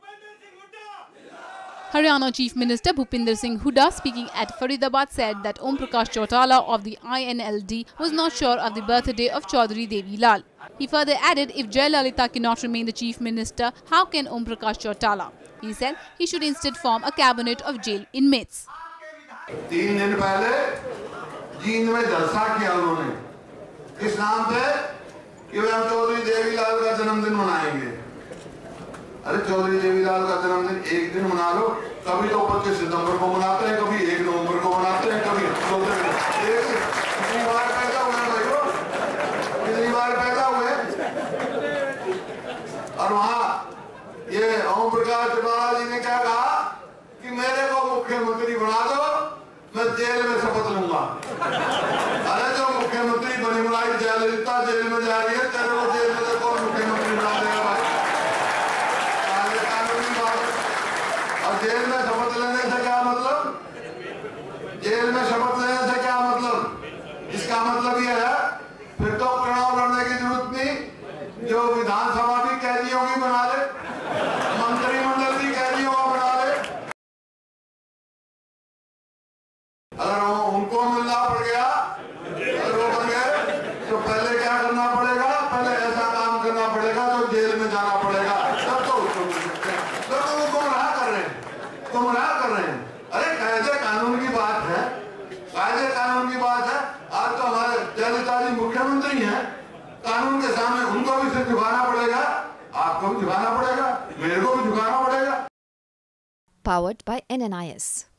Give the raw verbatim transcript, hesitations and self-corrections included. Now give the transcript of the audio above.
Haryana Chief Minister Bhupinder Singh Hooda, speaking at Faridabad, said that Om Prakash Chautala of the I N L D was not sure of the birthday of Chaudhry Devi Lal. He further added, if Jayalalitha cannot remain the Chief Minister, how can Om Prakash Chautala? He said he should instead form a cabinet of jail inmates. तीन दिन पहले जींद में जलसा किया उन्होंने इस नाम पे कि वे हम चौधरी देवीलाल का जन्मदिन मनाएंगे। अरे चौधरी देवीलाल का जन्मदिन एक दिन मना लो, कभी तो पच्चीस सितंबर को मनाते हैं, कभी एक नवंबर को मनाते हैं, कभी कितनी बार पैदा हुए भाइयों, कितनी बार पैदा हुए। और वहाँ ये ओम प्रकाश चौटाला जी ने क्या कहा कि मेरे को मुख्यमंत्री बना दो, मैं जेल में शपथ लूंगा। अरे जो मुख्यमंत्री बनी बनाई जयललिता जेल में जा रही है, तेरे को जेल में कौन मुख्यमंत्री बना देगा भाई? और जेल में शपथ लेने से क्या मतलब? जेल में शपथ लेने से क्या मतलब? इसका मतलब ये है फिर तो चुनाव लड़ने की जरूरत नहीं, जो विधानसभा भी कैदियों की बना ले, मंत्रिमंडल भी कैदियों का बना ले। अगर उनको मिलना पड़ गया, अगर वो बन गए, तो पहले क्या करना पड़ेगा? पहले ऐसा काम करना पड़ेगा जो जेल में जाना पड़ेगा, तब तो उसको मिल सकते हैं। तो वो गुमराह कर रहे हैं, गुमराह कर रहे हैं। अरे कायदे कानून की बात है, कायदे कानून की बात है। आज तो हमारे जयललिता जी मुख्यमंत्री हैं, कानून के सामने उनको भी सिर्फ झुकाना पड़ेगा, आपको भी झुकाना पड़ेगा, मेरे को भी झुकाना पड़ेगा। Powered by N N I S.